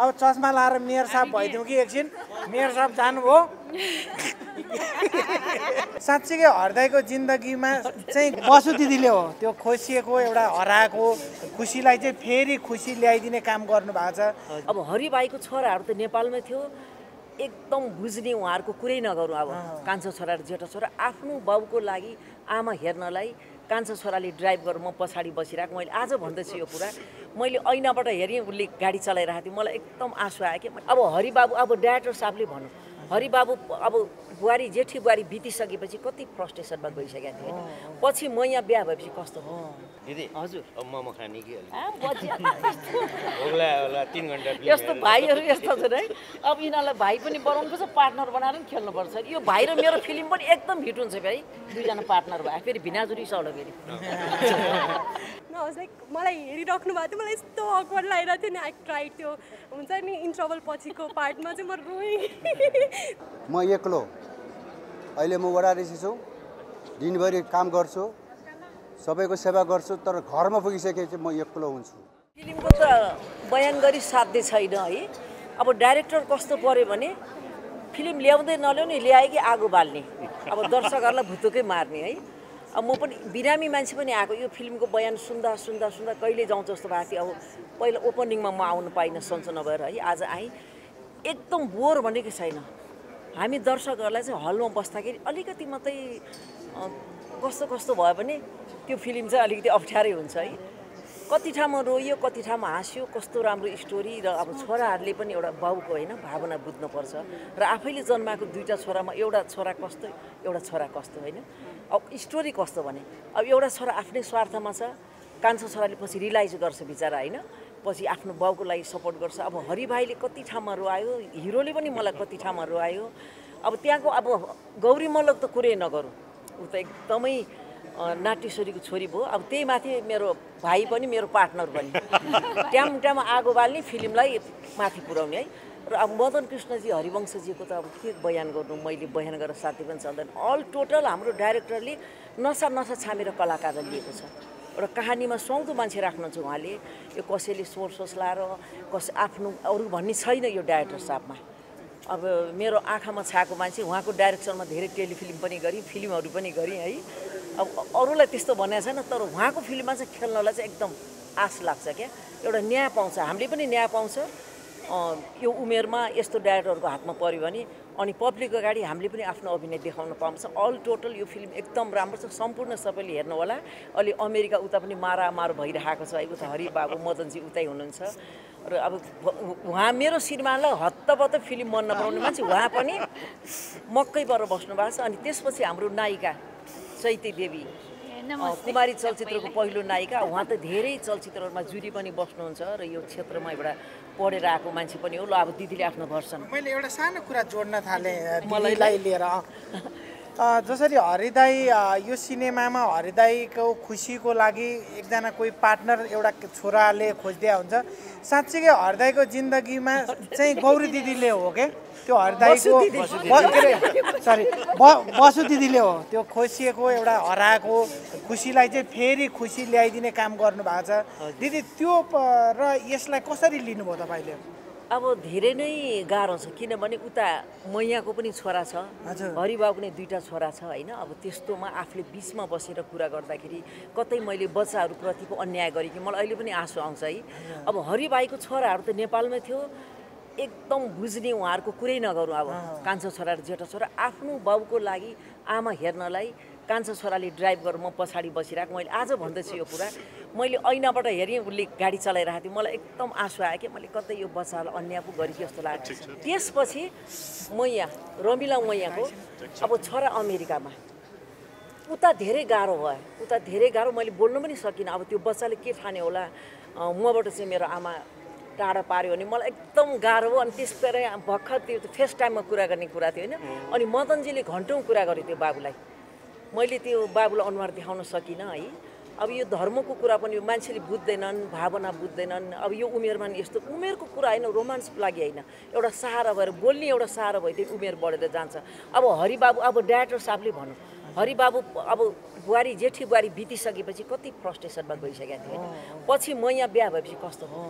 अब चस्मा लाएर मेयर साहब भइदिउँ कि एकछिन मेयर साहब जानुभयो साँच्चीकै हृदयको जिन्दगीमा चाहिँ बसु दिदीले हो त्यो खोसिएको एउटा हराएको खुसीलाई चाहिँ फेरि खुसी ल्याइदिने काम गर्नुभएको छ। अब हरिबाईको छोराहरू त नेपालमै थियो एकदम बुझ्ने उहाँहरूको कुरै नगरौँ। अब कान्छो छोरा र जेठो छोरा आफ्नो बाउको लागि आमा हेर्नलाई कान्छो छोराले ड्राइभ गरेर म पछाडि बसिरहेको मैले आज भन्दैछु यो कुरा मैले ऐनाबाट हेरेँ उसले गाडी चलाइरहेको थियो मलाई एकदम आँसु आयो कि अब हरिबाबु अब डाइरेक्टर साहबले भन्नु हरिबाबु अब बुहारी जेठी बुहारी बितिसकेपछि कति फ्रस्ट्रेसनमा गइसकेको थियो होइन पछि म यहाँ बिहा भएपछि कस्तो हो दिदी हजुर अब मोमो खाने कि होला 3 घण्टा यस्तो भाइहरू यस्तो छन् है अब यिनीहरूलाई भाइ पनि बनाउनुपर्छ पार्टनर बनाएर पनि खेल्नुपर्छ यो भाइ र मेरो फिल्म पनि एकदम हिट हुन्छ भाइ दुईजना पार्टनर भयो फेरि भिनाजुरी सौलो फेरि मलाई हेरिराख्नु भएको थियो मलाई यस्तो अक्वर्ड लागिरहेको थियो नि आई ट्राइड त्यो हुन्छ नि इन्टरभल पछिको पार्टमा चाहिँ म रोएँ म एक्लो अहिले म वडाधीश छु दिनभरि काम गर्छु सबैको सेवा गर्छु तर घरमा पुगिसकेपछि म एक्लो हुन्छु। फिल्मको त बयान गरी साध्य छैन है अब डाइरेक्टर कस्तो पर्यो भने फिल्म ल्याउँदै नल्याउने ल्याए कि आगो बाल्ने अब दर्शकहरूलाई भुतुकै मार्ने है। अब म पनि बिरामी मान्छे पनि आएको यो फिल्मको बयान सुन्दा सुन्दा सुन्दा कहिले जाउँ जस्तो भएको थियो। अब पहिला ओपनिङमा म आउनु पाइनँ सन्चो नभएर है आज आएँ एकदम बोर भनेको छैन। हामी दर्शकहरूलाई चाहिँ हलमा बस्दाखेरि अलिकति मात्रै कस्तो कस्तो भयो भने त्यो फिल्म चाहिँ अलिकति अप्ठ्यारै हुन्छ है। कति ठाउँमा रोइयो कति ठाउँमा हाँस्यो कस्तो राम्रो स्टोरी र अब छोराहरूले पनि एउटा बाउको होइन भावना बुझ्नुपर्छ र आफैले जन्माएको दुईवटा छोरामा एउटा छोरा कस्तो एउटा छोरा कस्तो होइन। अब स्टोरी कस्तो भने अब एउटा छोरा आफ्नै स्वार्थमा छ कान्छो छोराले पछि रियलाइज गर्छ बिचरा होइन पछि आफ्नो बाउको लागि सपोर्ट गर्छ। अब हरिभाइले कति ठाउँमा रोआयो हिरोले पनि मलाई कति ठाउँमा रोआयो। अब त्यहाँको अब गौरी मल्लको त कुरै नगरौँ ऊ त एकदमै नाट्यश्वरीको छोरी भयो। अब त्यही माथि मेरो भाइ पनि मेरो पार्टनर पनि ट्याम आगो बाल्ने फिल्मलाई माथि पुर्याउने है। र अब मदन कृष्णजी हरिवंशजीको त अब के बयान गर्नु मैले बयान गरेर साथी पनि चल्दैन। अल टोटल हाम्रो डाइरेक्टरले नसा छामेर कलाकारलाई लिएको छ। एउटा कहानीमा सुहाउँदो मान्छे राख्नुहुन्छ उहाँले यो कसैले सोर्स लाएर आफ्नो अरू भन्ने छैन यो डाइरेक्टर साहबमा। अब मेरो आँखामा छाएको मान्छे उहाँको डाइरेक्सनमा धेरै टेलिफिल्म पनि गरेँ फिल्महरू पनि गरेँ है। अब अरूलाई त्यस्तो भनेको छैन तर उहाँको फिल्ममा चाहिँ खेल्नलाई चाहिँ एकदम आश लाग्छ क्या एउटा न्याय पाउँछ हामीले पनि न्याय पाउँछ यो उमेरमा यस्तो डाइरेक्टरको हातमा पऱ्यो भने अनि पब्लिक अगाडि हामीले पनि आफ्नो अभिनय देखाउन पाउँछ। अल टोटल यो फिल्म एकदम राम्रो छ सम्पूर्ण सबैले हेर्नु होला। अलि अमेरिका उता पनि मारामार भइरहेको छ है उता हरिबाबु मदनजी उतै हुनुहुन्छ र अब उहाँ मेरो सिनेमालाई हत्तपत्त फिल्म मन नपराउने मान्छे उहाँ पनि मक्कै पर बस्नु भएको छ। अनि त्यसपछि हाम्रो नायिका चैती देवी कुमारी चलचित्रको पहिलो नायिका उहाँ त धेरै चलचित्रहरूमा जुरी पनि बस्नुहुन्छ र यो क्षेत्रमा एउटा पढेर आएको मान्छे पनि हो। ल अब दिदीले आफ्नो भर्सन मैले एउटा सानो कुरा जोड्न थालेँ दिदीलाई लिएर जसरी हरिदाई यो सिनेमामा हरिदाईको खुसीको लागि एकजना कोही पार्टनर एउटा छोराले खोजिदिया हुन्छ साँच्चीकै हरिदाईको जिन्दगीमा चाहिँ गौरी दिदीले हो के त्यो हरिदाईको सरी बसु दिदीले हो त्यो खोसिएको एउटा हराएको खुसीलाई चाहिँ फेरि खुसी ल्याइदिने काम गर्नुभएको छ। दिदी त्यो र यसलाई कसरी लिनुभयो तपाईँले? अब धेरै नै गाह्रो छ किनभने उता मैयाको पनि छोरा छ हरिबाबुको पनि दुईवटा छोरा छ होइन। अब त्यस्तोमा आफूले बिचमा बसेर कुरा गर्दाखेरि कतै मैले बच्चाहरूप्रतिको अन्याय गरेँ कि मलाई अहिले पनि आँसु आउँछ है। अब हरिबाईको छोराहरू त नेपालमै थियो एकदम बुझ्ने उहाँहरूको कुरै नगरौँ। अब कान्छो छोरा र जेठो छोरा आफ्नो बाउको लागि आमा हेर्नलाई कान्छो छोराले ड्राइभ गरेर म पछाडि बसिरहेको मैले आज भन्दैछु यो कुरा मैले ऐनाबाट हेरेँ उसले गाडी चलाइरहेको थियो मलाई एकदम आँसु आयो कि मैले कतै यो बच्चालाई अन्याय पो गरेँ कि जस्तो लाग्यो। त्यसपछि मैया रमिला मैयाको अब छोरा अमेरिकामा उता धेरै गाह्रो भयो उता धेरै गाह्रो मैले बोल्नु पनि सकिनँ। अब त्यो बच्चाले के ठाने होला मबाट चाहिँ मेरो आमा टाढा पार्यो भने मलाई एकदम गाह्रो हो। अनि त्यसबाट भर्खर त्यो फर्स्ट टाइममा कुरा गर्ने कुरा थियो होइन। अनि मदनजीले घन्टौँ कुरा गरेँ त्यो बाबुलाई मैले त्यो बाबुलाई अनुहार देखाउन सकिनँ है। अब यो धर्मको कुरा पनि मान्छेले बुझ्दैनन् भावना बुझ्दैनन्। अब यो उमेरमा नि यस्तो उमेरको कुरा होइन रोमान्सको लागि होइन एउटा सहारा भएर बोल्ने एउटा सहारा भइदियो उमेर बढेर जान्छ। अब हरिबाबु अब डाइरेक्टर साहबले भनौँ हरिबाबु अब बुहारी जेठी बुहारी बितिसकेपछि कति फ्रस्ट्रेसनमा गइसकेको थियो होइन पछि म यहाँ बिहा भएपछि कस्तो हो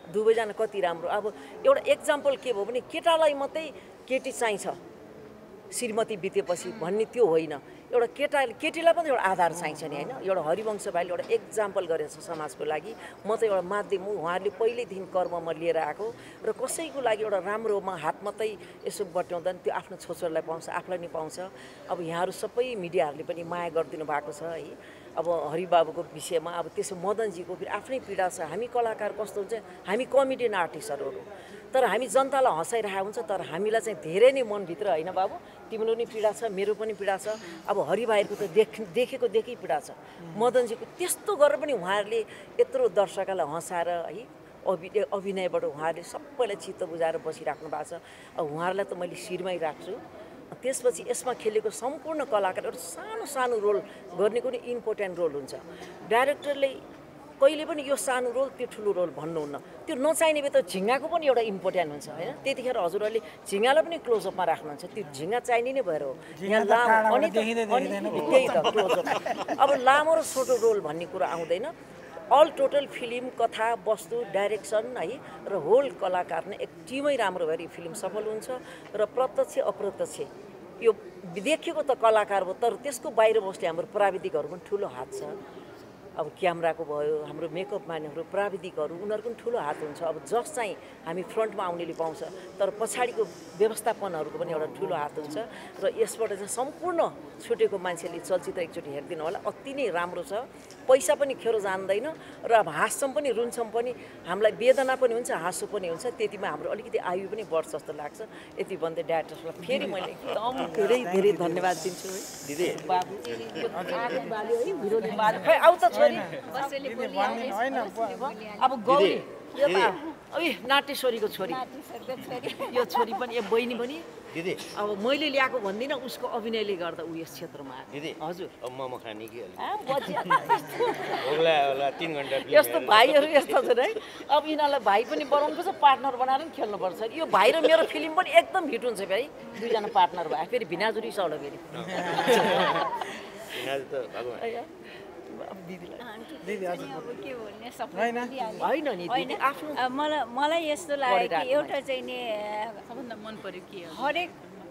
दुवैजना कति राम्रो। अब एउटा एक्जाम्पल के भयो भने केटालाई मात्रै केटी चाहिन्छ श्रीमती बितेपछि भन्ने त्यो होइन, एउटा केटीलाई पनि एउटा आधार चाहिन्छ नि होइन। एउटा हरिवंश भाइले एउटा एक्जाम्पल गरेछ समाजको लागि। म त एउटा माध्यम हो, उहाँहरूले पहिल्यैदेखि कर्ममा लिएर आएको र कसैको लागि एउटा राम्रोमा हात मात्रै यसो बट्याउँदा त्यो आफ्नो छोराछोरीलाई पाउँछ, आफूलाई नि पाउँछ। अब यहाँहरू सबै मिडियाहरूले पनि माया गरिदिनु भएको छ है। अब हरिबाबुको विषयमा अब त्यसो मदनजीको फेरि आफ्नै पीडा छ। हामी कलाकार कस्तो हुन्छ, हामी कमेडियन आर्टिस्टहरू हो, तर हामी जनतालाई हँसाइरहेको हुन्छ, तर हामीलाई चाहिँ धेरै नै मनभित्र होइन बाबु तिम्रो नि पीडा छ, मेरो पनि पीडा छ। अब हरिभाइहरूको त देखेको पीडा छ। मदनजीको त्यस्तो गरेर पनि उहाँहरूले यत्रो दर्शकलाई हँसाएर है अभिनयबाट उहाँहरूले सबैलाई चित्त बुझाएर बसिराख्नु भएको छ। अब उहाँहरूलाई त मैले शिरमै राख्छु। त्यसपछि यसमा खेलेको सम्पूर्ण कलाकारहरू सानो सानो रोल गर्नेको नि इम्पोर्टेन्ट रोल हुन्छ। डाइरेक्टरले कहिले पनि यो सानो रोल त्यो ठुलो रोल भन्नुहुन्न, त्यो नचाहिने भए त झिङ्गाको पनि एउटा इम्पोर्टेन्ट हुन्छ होइन। त्यतिखेर हजुरहरूले झिङ्गालाई पनि क्लोजअपमा राख्नुहुन्छ, त्यो झिङ्गा चाहिने नै भएर हो। यहाँ लामो अनि त्यही त क्लोजअप। अब लामो र छोटो रोल भन्ने कुरो आउँदैन, अल टोटल फिल्म कथा वस्तु डाइरेक्सन है र होल कलाकार नै एक टिमै राम्रो भएर यो फिल्म सफल हुन्छ। र प्रत्यक्ष अप्रत्यक्ष यो देखेको त कलाकार हो, तर त्यसको बाहिर बस्ने हाम्रो प्राविधिकहरू पनि ठुलो हात छ। अब क्यामेराको भयो, हाम्रो मेकअप म्यानहरू, प्राविधिकहरू, उनीहरूको पनि ठुलो हात हुन्छ। अब जस चाहिँ हामी फ्रन्टमा आउनेले पाउँछ, तर पछाडिको व्यवस्थापनहरूको पनि एउटा ठुलो हात हुन्छ। र यसबाट चाहिँ सम्पूर्ण छुटेको मान्छेले चलचित्र एकचोटि हेरिदिनु होला, अति नै राम्रो छ। पैसा पनि खेरो जान्दैन र अब हाँस्छौँ पनि रुन्छौँ पनि, हामीलाई वेदना पनि हुन्छ हाँसो पनि हुन्छ। त्यतिमा हाम्रो अलिकति आयु पनि बढ्छ जस्तो लाग्छ। यति भन्दै डाइरेक्टरलाई फेरि मैले एकदम धेरै धेरै धन्यवाद दिन्छु है दिदी। बाबु खै आउ त छोरी। अब गौरी नाटेश्वरीको छोरी, यो छोरी पनि यो बहिनी पनि दिदी। अब मैले ल्याएको भन्दिनँ, उसको अभिनयले गर्दा ऊ यस क्षेत्रमा दिदी। हजुर अब मोमो खाने कि यस्तो भाइहरू यस्तो छन् है। अब यिनीहरूलाई भाइ पनि बनाउनुपर्छ, पार्टनर बनाएर पनि खेल्नुपर्छ। यो भाइ र मेरो फिल्म पनि एकदम हिट हुन्छ भाइ, दुईजना पार्टनर भयो। फेरि भिनाजु रिसाउला फेरि मलाई यस्तो लाग्यो कि एउटा चाहिँ नि सबभन्दा मन पर्यो के हो, हरेक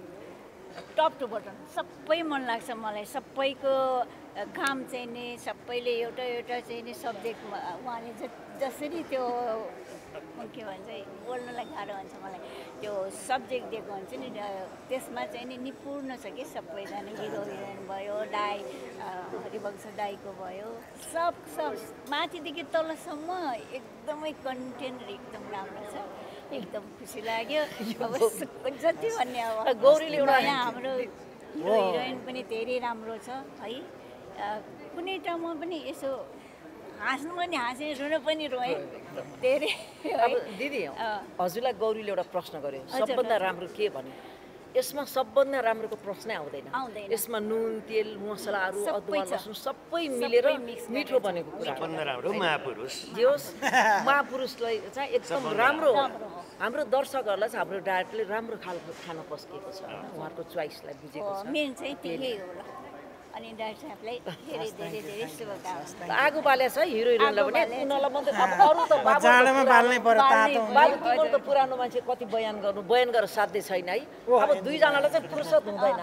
टप टु बटन सबै मन लाग्छ मलाई। सबैको काम चाहिँ नि सबैले एउटा एउटा चाहिँ नि सब्जेक्ट उहाँले जसरी त्यो के भन्छ बोल्नलाई गाह्रो हुन्छ मलाई, त्यो सब्जेक्ट दिएको हुन्छ नि त्यसमा चाहिँ नि निपुण छ कि सबैजना। हिरो हिरोइन भयो, दाई हरिवंश दाईको भयो, सब माथिदेखि तलसम्म एकदमै कन्टेन्ट एकदम राम्रो छ। एकदम खुसी लाग्यो। अब जति भन्ने अब गौरीले एउटा हाम्रो हिरो हिरोइन पनि धेरै राम्रो छ है। कुनै ठाउँमा पनि यसो हाँस्नु पनि हाँसेँ, रुनु पनि रोएँ धेरै। अब दिदी हजुरलाई गौरीले एउटा प्रश्न गर्यो, सबभन्दा राम्रो के भन्यो? यसमा सबभन्दा राम्रोको प्रश्नै आउँदैन। यसमा नुन तेल मसलाहरू अदुवा लसुन सबै मिलेर मिठो बनेको कुरा। सबभन्दा राम्रो महापुरुष होस्, महापुरुषलाई चाहिँ एकदम राम्रो हो। हाम्रो दर्शकहरूलाई चाहिँ हाम्रो डाइरेक्टरले राम्रो खालको खाना पस्किएको छ, उहाँहरूको चोइसलाई बुझेको छ। मेन चाहिँ त्यही होला। अनि डाक्टर साहबलाई धेरै धेरै धेरै शुभकामना। आगो बाले छ हिरो हिरोइनलाई पनि उनीहरूलाई मात्रै। अब अरू त जाडोमा बाल्नै पर्यो, तातो बाबु तिम्रो त पुरानो मान्छे कति बयान गरेर साध्य छैन है। अब दुईजनालाई चाहिँ फुर्सद हुँदैन।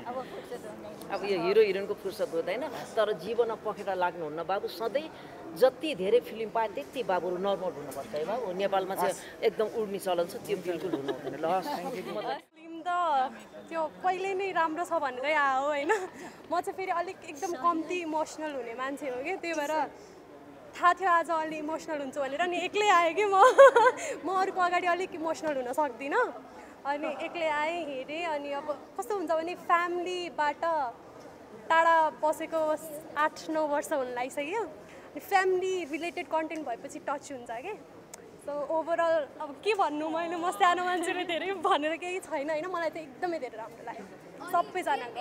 अब यो हिरो हिरोइनको फुर्सद हुँदैन, तर जीवनमा पखेटा लाग्नुहुन्न बाबु। सधैँ जति धेरै फिल्म पाए त्यति बाबुहरू नर्मल हुनुपर्छ है बाबु। नेपालमा चाहिँ एकदम उड्ने चलन छ, त्यो बिल्कुल हुनु हुँदैन। ल फिल्म त त्यो पहिले नै राम्रो छ भनेरै आयो होइन। म चाहिँ फेरि अलिक एकदम कम्ती इमोसनल हुने मान्छे हो कि, त्यही भएर थाहा थियो आज अलि इमोसनल हुन्छु भनेर नि एक्लै आएँ कि म अरूको अगाडि अलिक इमोसनल हुन सक्दिनँ। अनि एक्लै आएँ, हेरेँ। अनि अब कस्तो हुन्छ भने फ्यामिलीबाट टाढा बसेको 8-9 वर्ष हुन लागिसक्यो। अनि फ्यामिली रिलेटेड कन्टेन्ट भएपछि टच हुन्छ कि। सो ओभरअल अब के भन्नु, मैले म सानो मान्छेले धेरै भनेर केही छैन होइन। मलाई चाहिँ एकदमै धेरै राम्रो लाग्यो सबैजनाको।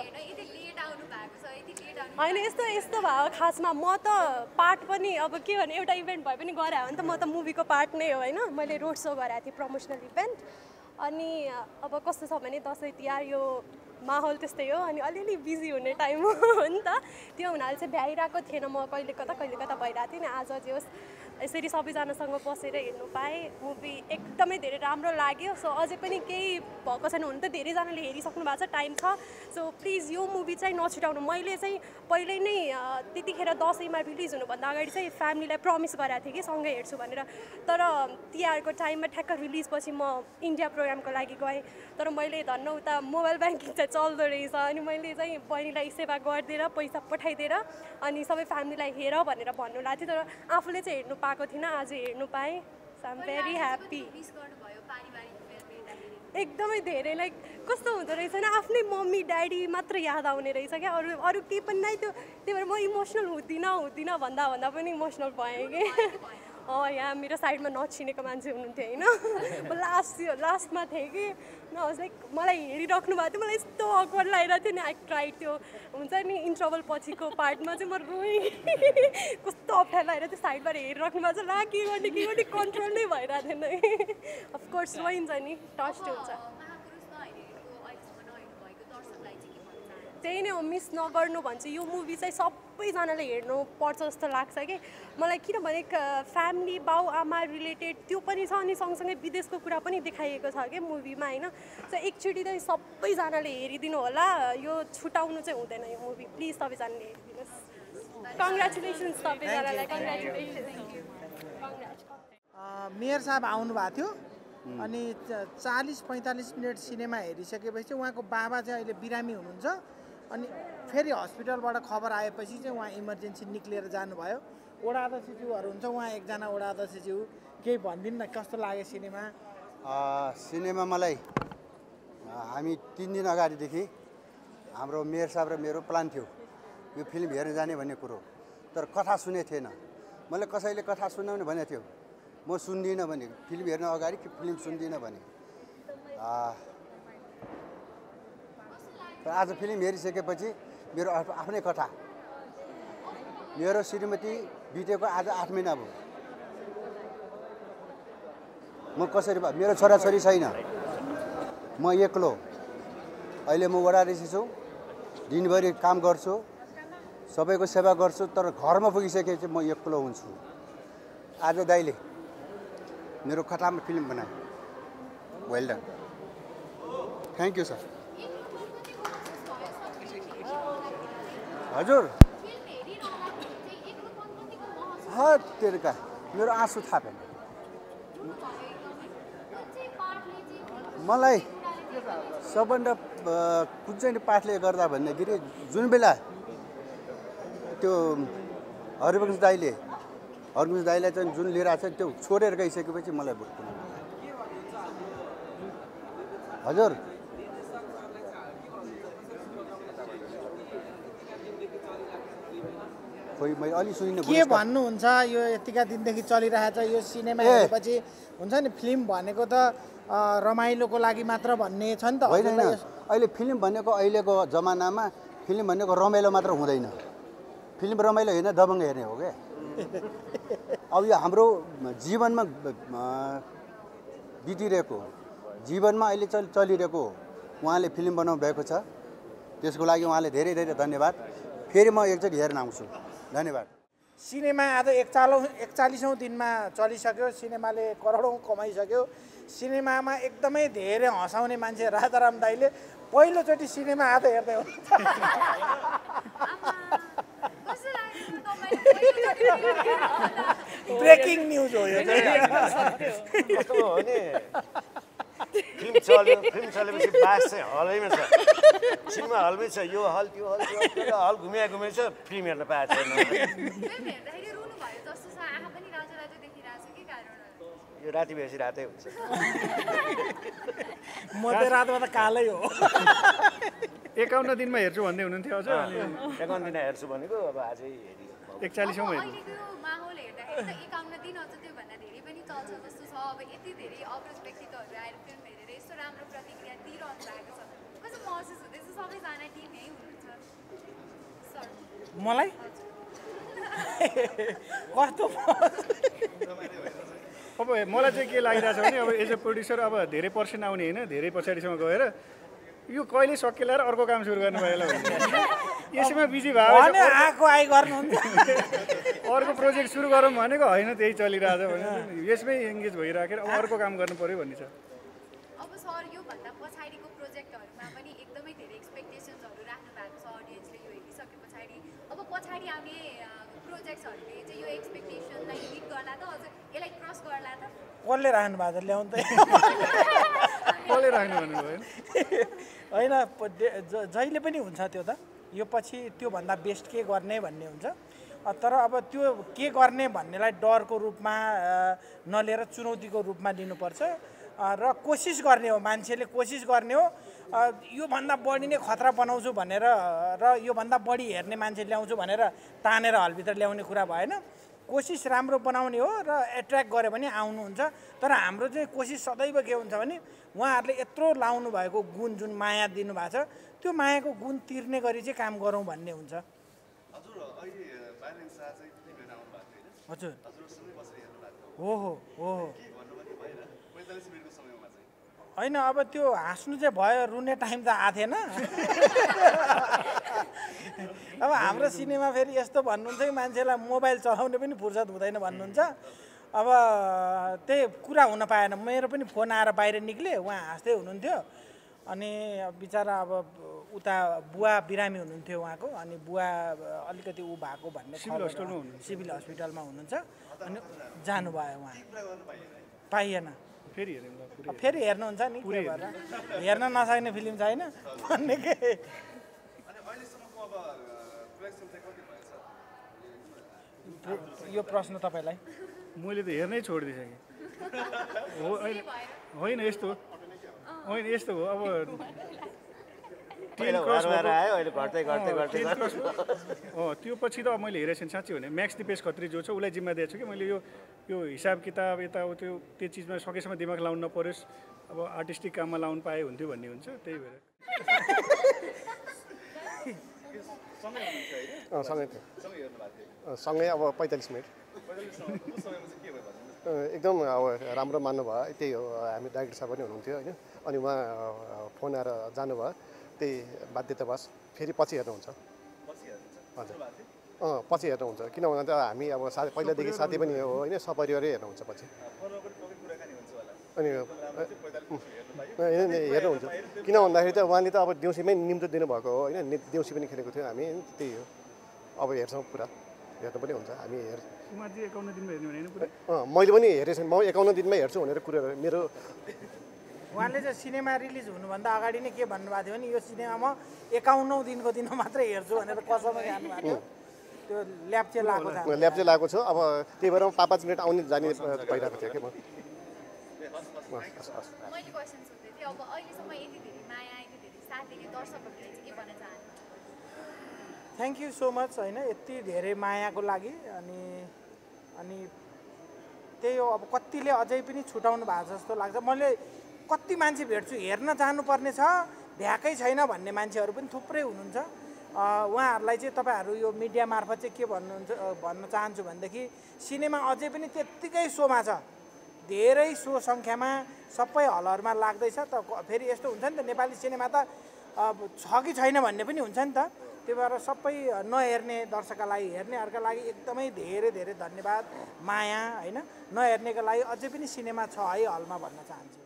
होइन यस्तो भयो खासमा। म त पार्ट पनि अब के भने एउटा इभेन्ट भए पनि गरायो भने त म त मुभीको पार्ट नै हो होइन। मैले रोड सो गराएको थिएँ, प्रमोसनल इभेन्ट। अनि अब कस्तो छ भने दसैँ तिहार यो माहौल त्यस्तै हो। अनि अलिअलि बिजी हुने टाइम हो नि त, त्यो हुनाले चाहिँ भ्याइरहेको थिएन। म कहिले कता भइरहेको थिएन। आज जे होस् यसरी सबैजनासँग बसेर हेर्नु पाएँ मुभी एकदमै धेरै राम्रो लाग्यो सो अझै पनि केही भएको छैन हुन त धेरैजनाले हेरिसक्नु भएको छ टाइम छ सो प्लिज यो मुभी चाहिँ नछुटाउनु मैले चाहिँ पहिल्यै नै त्यतिखेर दसैँमा रिलिज हुनुभन्दा अगाडि चाहिँ फ्यामिलीलाई प्रमिस गरेको थिएँ कि सँगै हेर्छु भनेर तर तिहारको टाइममा ठ्याक्क रिलिजपछि म इन्डिया प्रोग्रामको लागि गएँ तर मैले धन्न उता मोबाइल ब्याङ्किङ चाहिँ चल्दो रहेछ अनि मैले चाहिँ बहिनीलाई सेवा गरिदिएर पैसा पठाइदिएर अनि सबै फ्यामिलीलाई हेर भनेर भन्नु लाग्थ्यो तर आफूले चाहिँ हेर्नु पाएको थिइनँ आज हेर्नु पाएँ सो आइम भेरी ह्याप्पी एकदमै धेरै लाइक कस्तो हुँदो रहेछ नि आफ्नै मम्मी ड्याडी मात्र याद आउने रहेछ क्या अरू अरू केही पनि नै त्यो त्यही भएर म इमोसनल हुँदिनँ भन्दा पनि इमोसनल भएँ कि यहाँ मेरो साइडमा नछिनेको मान्छे हुनुहुन्थ्यो होइन म लास्टमा थिएँ कि लाइक मलाई हेरिराख्नु भएको थियो मलाई यस्तो अक्वर्ड लागिरहेको थियो नि आई ट्राइड त्यो हुन्छ नि इन्टरभल पछिको पार्टमा चाहिँ म रोएँ कस्तो अप्ठ्यारो लागेर त्यो साइडबाट हेरिराख्नु भएको छ ला के गर्ने कन्ट्रोल नै भइरहेको थिएन अफकोर्स रोइन्छ नि टस्ट हुन्छ त्यही नै हो मिस नगर्नु भन्छ यो मुभी चाहिँ सबैजनाले हेर्नु पर्छ जस्तो लाग्छ कि मलाई किनभने फ्यामिली बाउ आमा रिलेटेड त्यो पनि छ अनि सँगसँगै विदेशको कुरा पनि देखाइएको छ कि मुभीमा होइन सो एकचोटि चाहिँ सबैजनाले हेरिदिनु होला यो छुटाउनु चाहिँ हुँदैन यो मुभी प्लिज सबैजनाले हेरिदिनुहोस् कङ्ग्रेचुलेसन्स सबैजनालाई मेयर साहब आउनुभएको थियो अनि 40-45 मिनट सिनेमा हेरिसकेपछि उहाँको बाबा चाहिँ अहिले बिरामी हुनुहुन्छ अनि फेरि हस्पिटलबाट खबर आएपछि चाहिँ उहाँ इमर्जेन्सी निक्लिएर जानुभयो वडा अध्यक्षज्यूहरू हुन्छ उहाँ एकजना वडा अध्यक्षज्यू केही भनिदिनु न कस्तो लाग्यो सिनेमा सिनेमा मलाई हामी 3 दिन अगाडिदेखि हाम्रो मेयर साहब र मेरो प्लान थियो यो फिल्म हेर्न जाने भन्ने कुरो तर कथा सुनेको थिएन मैले कसैले कथा सुनाउने भनेको थियो म सुन्दिनँ भने फिल्म हेर्न अगाडि कि फिल्म सुन्दिनँ भने तर आज फिल्म हेरिसकेपछि मेरो आफ्नै कथा मेरो श्रीमती बितेको आज 8 महिना भयो म कसरी मेरो छोराछोरी छैन म एक्लो अहिले म वडा अध्यक्ष छु दिनभरि काम गर्छु सबैको सेवा गर्छु तर घरमा पुगिसकेपछि म एक्लो हुन्छु आज दाइले मेरो कथामा फिल्म बनाए well done thank you sir हजुर तेरका मेरो आँसु थापेन मलाई सबभन्दा कुन चाहिँ पाठले गर्दा भन्दाखेरि जुन बेला त्यो हरिवंश दाइलाई चाहिँ जुन लिएर आएको छ त्यो छोडेर गइसकेपछि मलाई बुझ्नु हजुर खोइ मैले अलि सुनिन के भन्नुहुन्छ यो यतिका दिनदेखि चलिरहेको छ यो सिनेमा हेरेपछि हुन्छ नि फिल्म भनेको त रमाइलोको लागि मात्र भन्ने छ नि त होइन अहिले फिल्म भनेको अहिलेको जमानामा फिल्म भनेको रमाइलो मात्र हुँदैन फिल्म रमाइलो होइन दबङ्ग हेर्ने हो क्या अब यो हाम्रो जीवनमा बितिरहेको जीवनमा अहिले चलिरहेको उहाँले फिल्म बनाउनु भएको छ त्यसको लागि उहाँले धेरै धेरै धन्यवाद फेरि म एकचोटि हेर्न आउँछु धन्यवाद सिनेमा आज 41औं दिनमा चलिसक्यो सिनेमाले करोडौँ कमाइसक्यो सिनेमामा एकदमै धेरै हँसाउने मान्छे राजाराम दाइले पहिलोचोटि सिनेमा आज हेर्दै हो ब्रेकिङ न्युज हो यो कस्तो हो भने फिल्म चलेपछि बास चाहिँ हलैमा छ सिनेमा हलमै छ यो हल त्यो हल हल घुमे छ फिल्म हेर्न पाएको छैन यो राति भएपछि रातै हुन्छ म त रातमा त कालै हो 51 दिनमा हेर्छु भन्दै हुनुहुन्थ्यो अझ 51 दिन हेर्छु भनेको अब अझै 41औं हेर्नु माहौल हेर्दाखेरि त 51 दिन अझ त्यो भन्दा धेरै पनि चल्छ जस्तो छ अब यति धेरै अग्रज व्यक्तित्वहरू आएर फिल्म हेरेर यस्तो राम्रो प्रतिक्रिया दिइरहनु भएको छ कस्तो महसुस हुँदैछ सबैजना टिम यही हुनुहुन्छ सर मलाई कस्तो अब मलाई चाहिँ के लागिरहेछ भने अब एज अ प्रड्युसर अब धेरै पर्सेन्ट आउने होइन धेरै पछाडिसम्म गएर यो कहिले सकिएला र अर्को काम सुरु गर्नु भयो यसमा बिजी भयो भने आएको आइ गर्नुहुन्छ अर्को प्रोजेक्ट सुरु गरौँ भनेको होइन त्यही चलिरहेछ भने यसमै एङ्गेज भइराखेर अब अर्को काम गर्नु पर्यो भन्ने छ। अब सर योभन्दा पछाडिको प्रोजेक्टहरूमा पनि एकदमै धेरै एक्सपेक्टेसन्सहरू राख्नु भएको छ अडियन्सले यो हेरिसके पछाडि अब पछाडि आउने प्रोजेक्ट्सहरूले चाहिँ यो एक्सपेक्टेसनलाई हिट गर्ला त अझ यसलाई क्रस गर्ला त कसले राख्नु भएको छ ल्याउनु त कसले राख्नु भन्नुभयो होइन जहिले पनि हुन्छ त्यो त यो पछि त्योभन्दा बेस्ट के गर्ने भन्ने हुन्छ तर अब त्यो के गर्ने भन्नेलाई डरको रूपमा नलिएर चुनौतीको रूपमा लिनुपर्छ र कोसिस गर्ने हो मान्छेले कोसिस गर्ने हो योभन्दा बढी नै खतरा बनाउँछु भनेर र योभन्दा बढी हेर्ने मान्छे ल्याउँछु भनेर तानेर हलभित्र ल्याउने कुरा भएन कोसिस राम्रो बनाउने हो र एट्र्याक्ट गऱ्यो भने आउनुहुन्छ तर हाम्रो चाहिँ कोसिस सदैव के हुन्छ भने उहाँहरूले यत्रो लाउनु भएको गुण जुन माया दिनुभएको छ त्यो मायाको गुण तिर्ने गरी चाहिँ काम गरौँ भन्ने हुन्छ। हजुर हो हो हो होइन अब त्यो हाँस्नु चाहिँ भयो रुने टाइम त आएको थिएन अब हाम्रो सिनेमा फेरि यस्तो भन्नुहुन्छ कि मान्छेलाई मोबाइल चलाउने पनि फुर्सद हुँदैन भन्नुहुन्छ अब त्यही कुरा हुन पाएन मेरो पनि फोन आएर बाहिर निक्ले उहाँ हाँस्दै हुनुहुन्थ्यो अनि बिचरा अब उता बुवा बिरामी हुनुहुन्थ्यो उहाँको अनि बुवा अलिकति ऊ भएको भन्ने सिभिल हस्पिटलमा हुनुहुन्छ अनि जानुभयो उहाँ पाइएन फेरि हेर्नुहुन्छ नि के भएर हेर्न नसक्ने फिल्म छैन भन्ने के यो प्रश्न तपाईँलाई मैले त हेर्नै छोडिदिइसकेँ होइन यस्तो होइन यस्तो हो अब त्यो पछि त मैले हेरेको छु साँच्चै भने म्याक्स दिपेश खत्री जो छ उसलाई जिम्मा दिएको छु कि मैले यो हिसाब किताब यताउति त्यो चिजमा सकेसम्म दिमाग लाउनु नपरोस् अब आर्टिस्टिक काममा लाउनु पाए हुन्थ्यो भन्ने हुन्छ त्यही भएर सँगै अब 45 मिनट एकदम अब राम्रो मान्नुभयो त्यही हो हामी डाइरेक्टर साहब पनि हुनुहुन्थ्यो होइन अनि उहाँ फोन आएर जानुभयो त्यही बाध्यतावश फेरि पछि हेर्नुहुन्छ हजुर पछि हेर्नुहुन्छ किन भन्दा त हामी अब पहिलादेखि साथी पनि हो होइन सपरिवारै हेर्नुहुन्छ पछि अनि हेर्नुहुन्छ किन भन्दाखेरि त उहाँले त अब देउसीमै निम्तो दिनुभएको हो होइन देउसी पनि खेलेको थियो हामी त्यही हो अब हेर्छौँ पुरा हेर्नु पनि हुन्छ हामी मैले पनि हेरेको छु म 51 दिनमै हेर्छु भनेर कुरा मेरो उहाँले चाहिँ सिनेमा रिलिज हुनुभन्दा अगाडि नै के भन्नुभएको थियो भने यो सिनेमा म 51औं दिनको दिन मात्रै हेर्छु भनेर कसम जानुभएको थियो त्यो ल्याब चाहिँ लागेको छ अब त्यही भएर 5 मिनट आउने जाने भइरहेको थियो कि म मैले क्वेसन सोध्दै थिएँ अब अहिलेसम्म यति धेरै माया यति धेरै साथ दिने दर्शकहरूले चाहिँ के भन्न चाहनुहुन्छ थ्याङ्क यू सो मच होइन यति धेरै मायाको लागि अनि त्यही हो अब कतिले अझै पनि छुटाउनु भएको जस्तो लाग्छ मैले कति मान्छे भेट्छु हेर्न जानुपर्ने छ भ्याकै छैन भन्ने मान्छेहरू पनि थुप्रै हुनुहुन्छ उहाँहरूलाई चाहिँ तपाईँहरू यो मिडिया मार्फत चाहिँ के भन्न चाहन्छु भनेदेखि सिनेमा अझै पनि त्यत्तिकै सोमा छ धेरै सो सङ्ख्यामा सबै हलहरूमा लाग्दैछ त फेरि यस्तो हुन्छ नि त नेपाली सिनेमा त छ कि छैन भन्ने पनि हुन्छ नि त त्यही भएर सबै नहेर्ने दर्शकका लागि हेर्नेहरूका लागि एकदमै धेरै धेरै धन्यवाद माया होइन नहेर्नेको लागि अझै पनि सिनेमा छ है हलमा भन्न चाहन्छु।